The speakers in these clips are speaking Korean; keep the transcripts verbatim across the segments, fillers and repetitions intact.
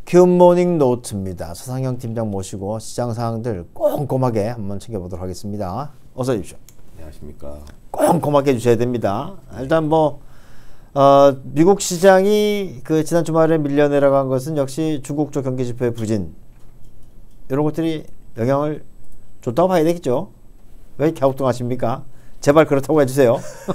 굿모닝 노트입니다. 서상영 팀장 모시고 시장 상황들 꼼꼼하게 한번 챙겨보도록 하겠습니다. 어서 오십시오. 안녕하십니까. 꼼꼼하게 해주셔야 됩니다. 일단 뭐 어, 미국 시장이 그 지난 주말에 밀려 내려간 것은 역시 중국 쪽 경기 지표의 부진 이런 것들이 영향을 줬다고 봐야 되겠죠. 왜 이렇게 갸우뚱하십니까? 제발 그렇다고 해주세요.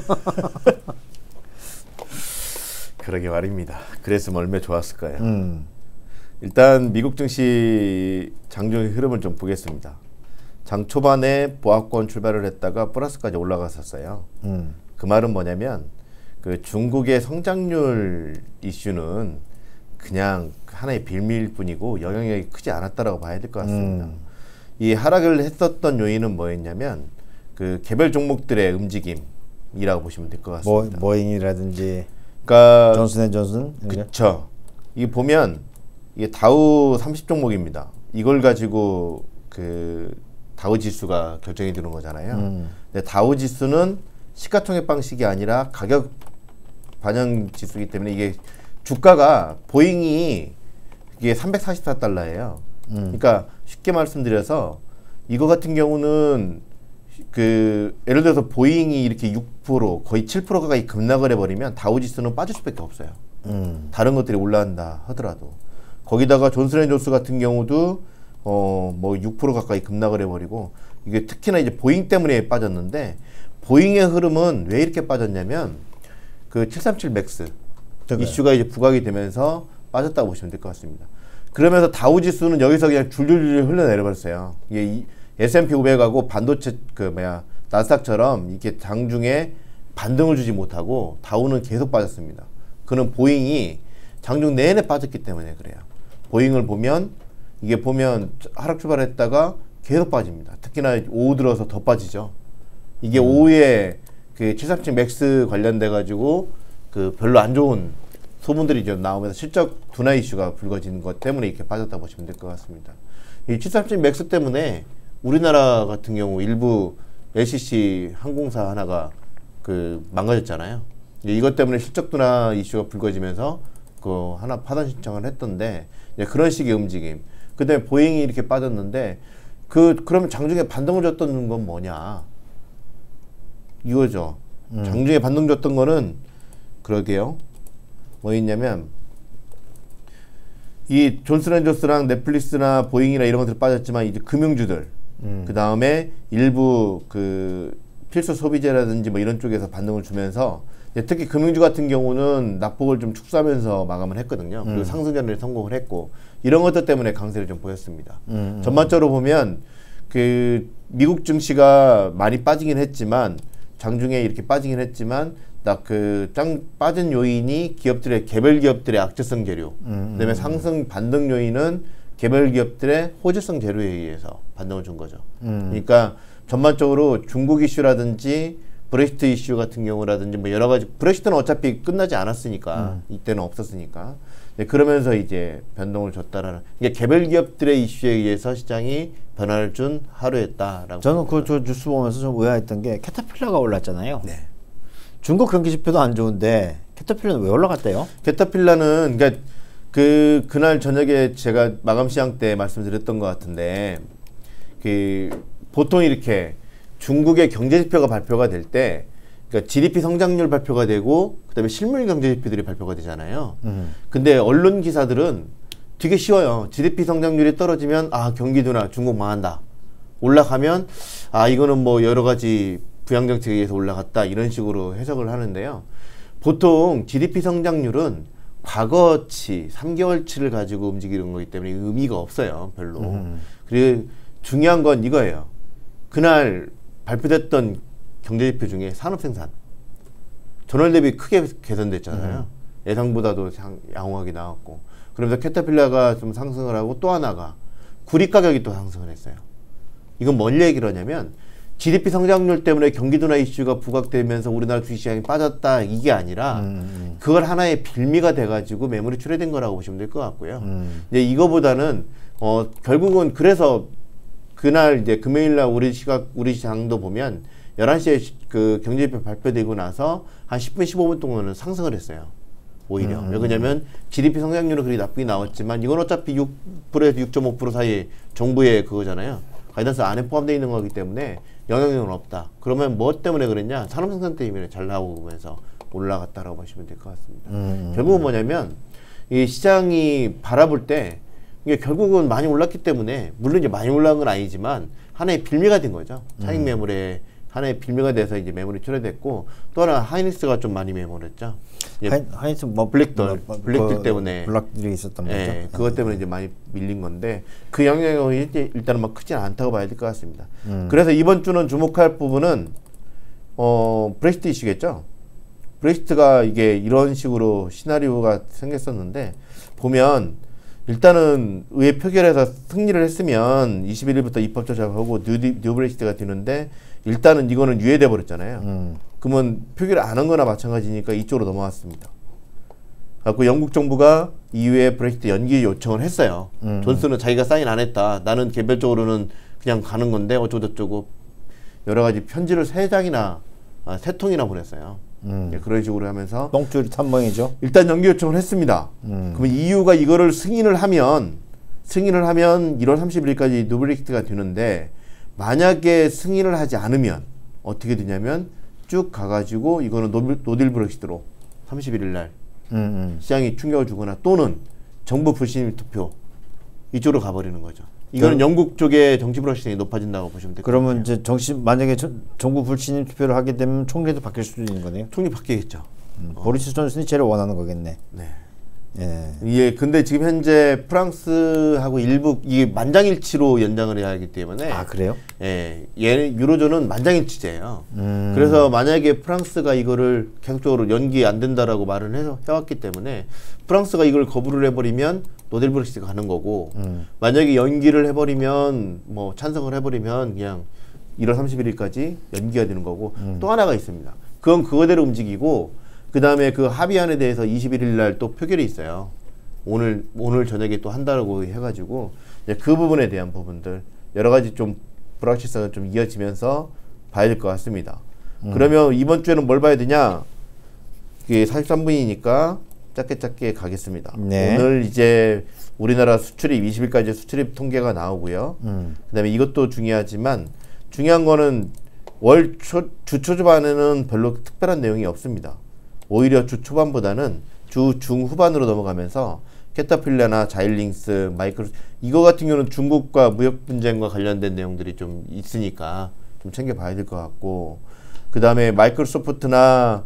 그러게 말입니다. 그랬으면 얼마나 좋았을까요. 음. 일단 미국 증시 장중의 흐름을 좀 보겠습니다. 장 초반에 보합권 출발을 했다가 플러스까지 올라갔었어요. 음. 그 말은 뭐냐면 그 중국의 성장률 이슈는 그냥 하나의 빌미일 뿐이고 영향력이 크지 않았다라고 봐야 될 것 같습니다. 음. 이 하락을 했었던 요인은 뭐였냐면 그 개별 종목들의 움직임이라고 보시면 될 것 같습니다. 뭐, 모잉이라든지 그러니까 존슨앤존슨 그렇죠. 이게 보면 이게 다우 삼십 종목입니다. 이걸 가지고 그 다우 지수가 결정이 되는 거잖아요. 음. 근데 다우 지수는 시가총액 방식이 아니라 가격 반영 지수이기 때문에 이게 주가가 보잉이 이게 삼백사십사 달러예요. 음. 그러니까 쉽게 말씀드려서 이거 같은 경우는 그 예를 들어서 보잉이 이렇게 육 퍼센트 거의 칠 퍼센트 가까이 급락을 해버리면 다우 지수는 빠질 수밖에 없어요. 음. 다른 것들이 올라간다 하더라도 거기다가 존슨앤존슨 같은 경우도 어 뭐 육 퍼센트 가까이 급락을 해버리고 이게 특히나 이제 보잉 때문에 빠졌는데 보잉의 흐름은 왜 이렇게 빠졌냐면 그 칠삼칠 맥스 저거요. 이슈가 이제 부각이 되면서 빠졌다고 보시면 될 것 같습니다. 그러면서 다우 지수는 여기서 그냥 줄줄줄 흘러내려버렸어요. 이게 에스 앤 피 오백하고 반도체 그 뭐야 나스닥처럼 이렇게 장중에 반등을 주지 못하고 다우는 계속 빠졌습니다. 그는 보잉이 장중 내내 빠졌기 때문에 그래요. 보잉을 보면 이게 보면 하락 출발했다가 계속 빠집니다. 특히나 오후 들어서 더 빠지죠. 이게 음. 오후에 그 칠삼칠 맥스 관련돼 가지고 그 별로 안 좋은 소문들이 좀 나오면서 실적 둔화 이슈가 불거지는 것 때문에 이렇게 빠졌다 보시면 될 것 같습니다. 이 칠삼칠 맥스 때문에 우리나라 같은 경우 일부 엘 씨 씨 항공사 하나가 그 망가졌잖아요. 이것 때문에 실적 둔화 이슈가 불거지면서 그 하나 파산 신청을 했던데 그런 식의 움직임. 그다음에 보잉이 이렇게 빠졌는데 그 그러면 장중에 반등을 줬던 건 뭐냐? 이거죠. 음. 장중에 반등 줬던 거는 그러게요. 뭐였냐면 이 존슨앤존슨랑 넷플릭스나 보잉이나 이런 것들 빠졌지만 이제 금융주들 음. 그 다음에 일부 그 필수 소비재라든지 뭐 이런 쪽에서 반등을 주면서 특히 금융주 같은 경우는 낙폭을 좀 축소하면서 마감을 했거든요. 음. 그리고 상승전에 성공을 했고 이런 것들 때문에 강세를 좀 보였습니다. 음. 전반적으로 보면 그 미국 증시가 많이 빠지긴 했지만 장중에 이렇게 빠지긴 했지만 딱 그 짱 빠진 요인이 기업들의 개별 기업들의 악재성 재료, 음. 그다음에 상승 반등 요인은 개별 기업들의 호재성 재료에 의해서 반등을 준 거죠. 음. 그러니까 전반적으로 중국 이슈라든지 브렉시트 이슈 같은 경우라든지 뭐 여러 가지 브렉시트는 어차피 끝나지 않았으니까 음. 이때는 없었으니까 네, 그러면서 이제 변동을 줬다라는 이게 개별 기업들의 이슈에 의해서 시장이 변화를 준 하루였다라고. 저는 그 저 뉴스 보면서 좀 의아했던 게 캐터필러가 올랐잖아요. 네. 중국 경기 지표도 안 좋은데 캐터필러는 왜 올라갔대요? 캐터필러는 그러니까 그 그날 저녁에 제가 마감 시장 때 말씀드렸던 것 같은데 그 보통 이렇게 중국의 경제 지표가 발표가 될 때 그러니까 지 디 피 성장률 발표가 되고 그다음에 실물 경제 지표들이 발표가 되잖아요. 음. 근데 언론 기사들은 되게 쉬워요. 지 디 피 성장률이 떨어지면 아 경기 둔화 중국 망한다. 올라가면 아 이거는 뭐 여러 가지 부양 정책에 의해서 올라갔다 이런 식으로 해석을 하는데요. 보통 지 디 피 성장률은 과거치, 삼 개월치를 가지고 움직이는 거기 때문에 의미가 없어요. 별로. 음. 그리고 중요한 건 이거예요. 그날 발표됐던 경제지표 중에 산업생산 전월 대비 크게 개선됐잖아요. 음. 예상보다도 양호하게 나왔고 그러면서 캐터필러가 좀 상승을 하고 또 하나가 구리 가격이 또 상승을 했어요. 이건 뭔 얘기를 하냐면 지 디 피 성장률 때문에 경기 둔화 이슈가 부각되면서 우리나라 주식시장이 빠졌다 이게 아니라 음. 그걸 하나의 빌미가 돼가지고 매물이 출회된 거라고 보시면 될 것 같고요. 음. 이제 이거보다는 어 결국은 그래서 그날 이제 금요일날 우리 시각 우리 시장도 보면 열한 시에 그 경제지표 발표되고 나서 한 십 분 십오 분 동안은 상승을 했어요. 오히려. 음. 왜 그러냐면 지디피 성장률은 그리 나쁘게 나왔지만 이건 어차피 육 퍼센트에서 육 점 오 퍼센트 사이 정부의 그거잖아요. 가이던스 안에 포함되어 있는 거기 때문에 영향력은 없다. 그러면 뭐 때문에 그랬냐? 산업 생산 때문에 잘 나오면서 올라갔다라고 보시면 될 것 같습니다. 음. 결국은 뭐냐면 이 시장이 바라볼 때 이게 결국은 많이 올랐기 때문에 물론 이제 많이 올라간 건 아니지만 하나의 빌미가 된 거죠. 차익 매물에 하나의 빌미가 돼서 이제 매물이 출회됐고 또 하나 하이닉스가 좀 많이 매물했죠. 하이, 하이닉스 뭐 블랙들 뭐, 블랙들 그, 때문에 블락들이 있었던 거죠. 예, 그것 때문에 이제 많이 밀린 건데 그 영향이 이제 일단은 막 크진 않다고 봐야 될 것 같습니다. 음. 그래서 이번 주는 주목할 부분은 어 브렉시트 이슈겠죠. 브렉시트가 이게 이런 식으로 시나리오가 생겼었는데 보면 일단은 의회 표결에서 승리를 했으면 이십일 일부터 입법 조작하고 뉴, 뉴 브렉시트가 되는데 일단은 이거는 유예돼 버렸잖아요. 음. 그러면 표결을 안 한 거나 마찬가지니까 이쪽으로 넘어왔습니다. 그래서 영국 정부가 이후에 브렉시트 연기 요청을 했어요. 음. 존슨은 자기가 사인 안 했다. 나는 개별적으로는 그냥 가는 건데 어쩌고저쩌고 여러 가지 편지를 세 장이나 아, 세 통이나 보냈어요. 음. 예, 그런 식으로 하면서 똥줄이 탐방이죠. 일단 연기 요청을 했습니다. 음. 그러면 이유가 이거를 승인을 하면 승인을 하면 일월 삼십일까지 뉴브렉시트가 되는데 만약에 승인을 하지 않으면 어떻게 되냐면 쭉 가가지고 이거는 노딜, 노딜 브렉시트로 삼십일 일 날 음, 음. 시장이 충격을 주거나 또는 정부 불신임 투표 이쪽으로 가버리는 거죠. 이거는 그, 영국 쪽의 정치 불확실성이 높아진다고 보시면 될 것 같아요. 그러면 이제 정신 만약에 저, 정부 불신임 투표를 하게 되면 총리도 바뀔 수도 있는 거네요. 총리 바뀌겠죠. 음, 어. 보리스 존슨이 제일 원하는 거겠네. 네. 예. 예, 근데 지금 현재 프랑스하고 일부 이게 만장일치로 연장을 해야 하기 때문에 아 그래요? 예, 얘 유로존은 만장일치제예요. 음. 그래서 만약에 프랑스가 이거를 계속적으로 연기 안 된다라고 말을 해서 해왔기 때문에 프랑스가 이걸 거부를 해버리면 노딜 브렉시트가 가는 거고 음. 만약에 연기를 해버리면 뭐 찬성을 해버리면 그냥 일월 삼십일 일까지 연기가 되는 거고 음. 또 하나가 있습니다. 그건 그거대로 움직이고. 그 다음에 그 합의안에 대해서 이십일 일 날 또 표결이 있어요. 오늘, 오늘 저녁에 또 한다고 해가지고, 그 부분에 대한 부분들, 여러 가지 좀 불확실성을 좀 이어지면서 봐야 될 것 같습니다. 음. 그러면 이번 주에는 뭘 봐야 되냐? 이게 사십삼 분이니까 짧게 짧게 가겠습니다. 네. 오늘 이제 우리나라 수출입, 이십 일까지 수출입 통계가 나오고요. 음. 그 다음에 이것도 중요하지만, 중요한 거는 월 초, 주 초반에는 별로 특별한 내용이 없습니다. 오히려 주 초반보다는 주 중후반으로 넘어가면서 캐터필러나 자일링스, 마이크로 이거 같은 경우는 중국과 무역 분쟁과 관련된 내용들이 좀 있으니까 좀 챙겨봐야 될 것 같고 그 다음에 마이크로소프트나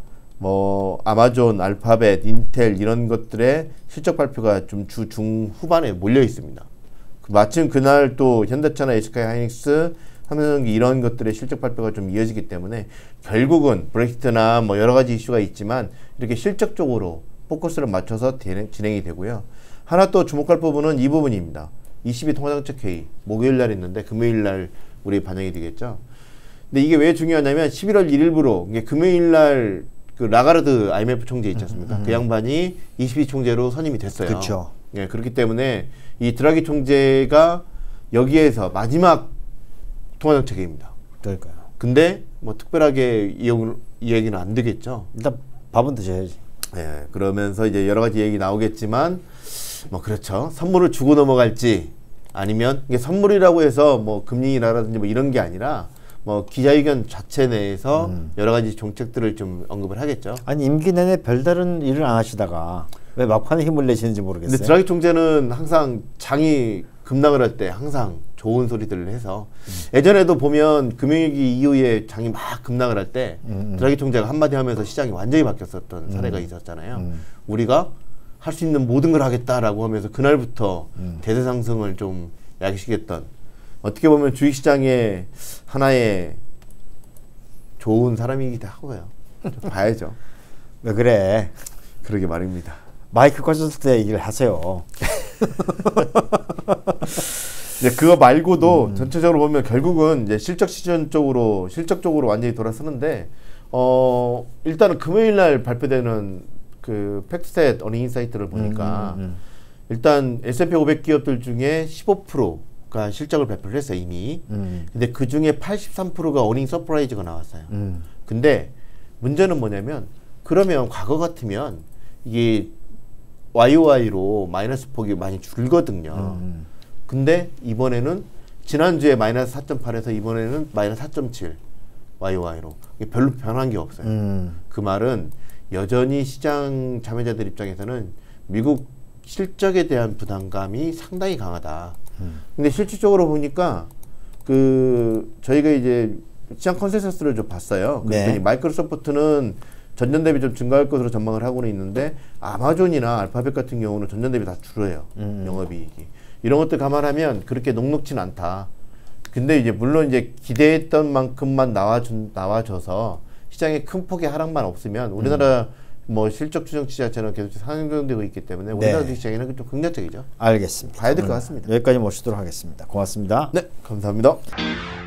뭐 아마존, 알파벳, 인텔 이런 것들의 실적 발표가 좀 주 중후반에 몰려 있습니다. 마침 그날 또 현대차나 에이치케이 하이닉스 삼성전기 이런 것들의 실적 발표가 좀 이어지기 때문에 결국은 브렉시트나 뭐 여러 가지 이슈가 있지만 이렇게 실적적으로 포커스를 맞춰서 진행, 진행이 되고요. 하나 또 주목할 부분은 이 부분입니다. 이십이 통화정책회의 목요일 날 있는데 금요일 날 우리 반영이 되겠죠. 근데 이게 왜 중요하냐면 십일월 일일부로 이게 금요일 날 그 라가르드 아이엠에프 총재 있지 않습니까? 음, 음. 그 양반이 이십이 총재로 선임이 됐어요. 그렇죠. 예, 그렇기 때문에 이 드라기 총재가 여기에서 마지막 통화정책회의입니다. 그러니까요. 근데 뭐 특별하게 이, 이 얘기는 안 되겠죠. 일단 밥은 드셔야지. 예, 그러면서 이제 여러 가지 얘기 나오겠지만 뭐 그렇죠. 선물을 주고 넘어갈지 아니면 이게 선물이라고 해서 뭐 금리 인하라든지 뭐 이런 게 아니라 뭐 기자회견 자체 내에서 음. 여러 가지 정책들을 좀 언급을 하겠죠. 아니 임기 내내 별다른 일을 안 하시다가 왜 막판에 힘을 내시는지 모르겠어요. 근데 드라기 총재는 항상 장이 급락을 할 때 항상 좋은 소리들을 해서 음. 예전에도 보면 금융위기 이후에 장이 막 급락을 할 때 음, 음. 드라기 총재가 한마디 하면서 시장이 완전히 바뀌었었던 음. 사례가 있었잖아요. 음. 우리가 할 수 있는 모든 걸 하겠다라고 하면서 그날부터 음. 대세 상승을 좀 야기시켰던 어떻게 보면 주식시장의 하나의 좋은 사람이기도 하고요. 좀 봐야죠. 왜 그래? 그러게 말입니다. 마이크 꺼졌을 때 얘기를 하세요. 이제 그거 말고도 음. 전체적으로 보면 결국은 이제 실적 시즌 쪽으로 실적 쪽으로 완전히 돌아서는데 어 일단은 금요일 날 발표되는 그 팩트셋 어닝 인사이트를 보니까 음, 음, 음. 일단 에스 앤 피 오백 기업들 중에 십오 퍼센트가 실적을 발표를 했어요 이미. 음. 근데 그 중에 팔십삼 퍼센트가 어닝 서프라이즈가 나왔어요. 음. 근데 문제는 뭐냐면 그러면 과거 같으면 이게 와이오와이로 마이너스 폭이 많이 줄거든요. 음. 근데 이번에는 지난주에 마이너스 사 점 팔에서 이번에는 마이너스 사 점 칠 와이오와이로 별로 변한 게 없어요. 음. 그 말은 여전히 시장 참여자들 입장에서는 미국 실적에 대한 부담감이 상당히 강하다. 음. 근데 실질적으로 보니까 그 저희가 이제 시장 컨센서스를 좀 봤어요. 그랬더니 네. 마이크로소프트는 전년 대비 좀 증가할 것으로 전망을 하고는 있는데 아마존이나 알파벳 같은 경우는 전년 대비 다 줄어요. 음. 영업이익이. 이런 것들 감안하면 그렇게 녹록지는 않다. 근데 이제 물론 이제 기대했던 만큼만 나와준 나와줘서 시장에 큰 폭의 하락만 없으면 우리나라 음. 뭐 실적 추정치 자체는 계속 상승되고 있기 때문에 우리나라 네. 시장에는 좀 긍정적이죠. 알겠습니다. 봐야 될 것 같습니다. 여기까지 모시도록 하겠습니다. 고맙습니다. 네, 감사합니다.